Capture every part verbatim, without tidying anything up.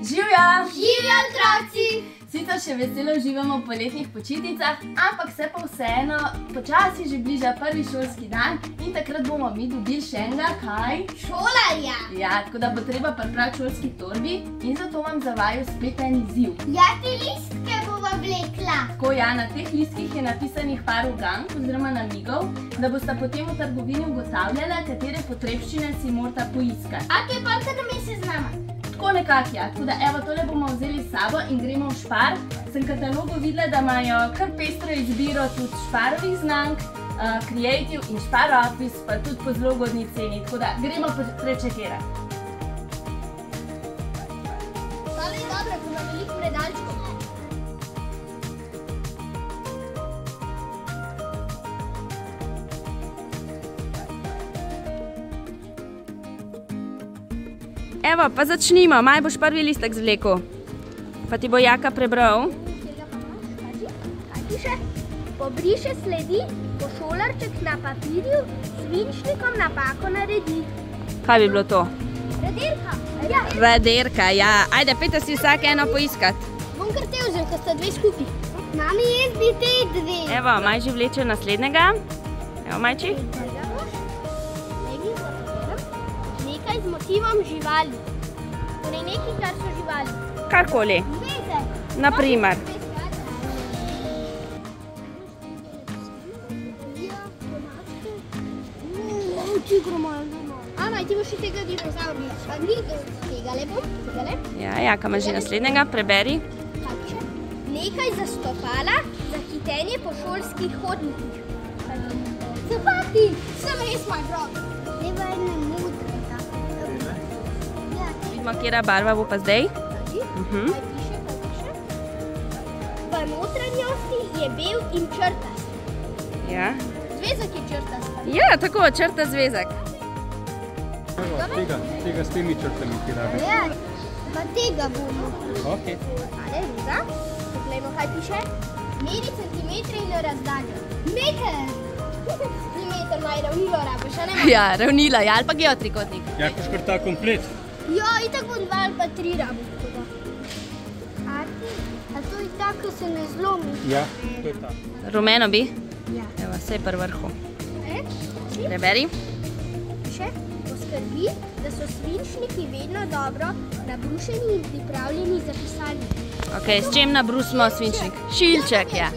Živjo! Živjo, otroci! Sicer še veselo uživamo v poletnih počitnicah, ampak se pa vseeno počasi že bliža prvi šolski dan in takrat bomo mi dobili še enega, kaj? Šolarja! Ja, tako da bo treba pripraviti šolski torbi in zato vam za vaju spet en izziv. Ja, te listke bova vlekla. Tako ja, na teh listkih je napisanih par ugank oziroma namigov, da boste potem v trgovini ugotavljala, katere potrebščine si morata poiskati. A te pa kar namesto z nama? Tako nekak, ja. Tako da evo, tole bomo vzeli s sabo in gremo v Spar. Sem v katalogu videla, da imajo kar pestro izbiro tudi Sparovih znamk, Creative in Spar Office, pa tudi po zelo ugodni ceni. Tako da gremo prečekirati. Tole je dobro, ko ima veliko predalčkov. Evo, pa začnimo. Maj boš prvi listek zvlekel. Pa ti bo Jaka prebral. Kaj piše? Pobriše sledi, ko šolarček na papirju s svinčnikom napako naredi. Kaj bi bilo to? Raderka. Ja. Raderka, ja. Ajde, pejte si vsak eno poiskat. Bom kar te vzel, ko sta dve skupaj. Mami, jaz bi te dve. Evo, Maj že vleče naslednjega. Evo, Majči. Nekaj z motivom živali. Torej nekaj, kar so živali. Karkoli. Zvezek. Naprimer. Ana, ti boš še tega dinozaurja. A ni tegale bom, tegale. Ja, Jaka ima že naslednjega, preberi. Kaj piše? Nekaj za stopala, za hitenje po šolskih hodnikih. Zapati! Sem res moj brok. Treba ene modrega. Vidimo, katera barva bo pa zdaj. Kaj piše, kaj piše? V notranjosti je bel in črtast. Ja. Zvezek je črtast. Ja, tako, črta zvezek. Tega, tega s temi črtami ti rabi. Ja, pa tega bomo. Ok. Ale, ruza. Poglejmo, kaj piše. Meri centimetre in razdaljo. Meter! Ni meter, maj ravnilo rabiš, a ne? Ja, ravnila, ja, ali pa geotrikotnik. Ja, koš kar ta komplet. Ja, itak bom dva ali pa tri rabim. Arti, a to je tak, ko se ne zlomi? Ja, to je ta. Rumeno bi? Ja. Evo, vse je pri vrhu. E, Preberi. piše, poskrbi, da so svinčniki vedno dobro nabrušeni in pripravljeni za pisanje. Ok, s čem nabrusimo svinčnik? Šilček, ja.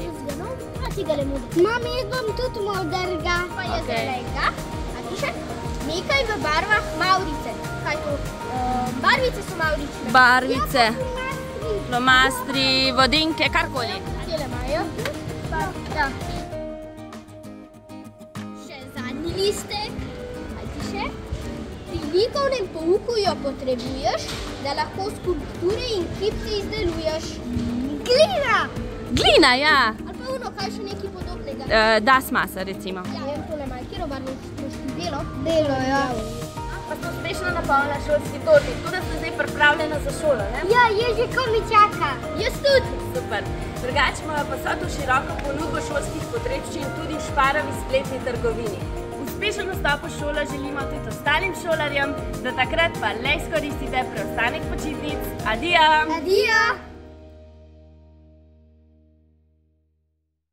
Mami, jaz bom tudi modrga. Pa je zelenega. A piše? Nekaj v barvah Mavrice. Kaj to? Barvice so Mavrične. Barvice, Ja, flomastri, vodinke, karkoli. Tele imajo. Ja. Še zadnji listek. Kaj piše? Pri likovnem pouku jo potrebuješ, da lahko skulpture in kipce izdeluješ. Glina! Glina, ja. Ali pa ono, kaj še nekaj podobnega. Uh, das masa, recimo. Ja, vem, tole imajo. Kjero barvo boš ti delo? Delo, ja. Pa smo uspešno napolnila šolski torbi, tako da ste zdaj pripravljena za šolo, ne? Ja, jaz že ko mi čaka. Jaz tudi. Super. Drugače imamo pa vso to široko ponudbo šolskih potrebščin tudi v Šparovi spletni trgovini. Uspešen vstop v šolo želimo tudi ostalim šolarjem, do takrat pa le izkoristite preostanek počitnic. Adijo! Adijo!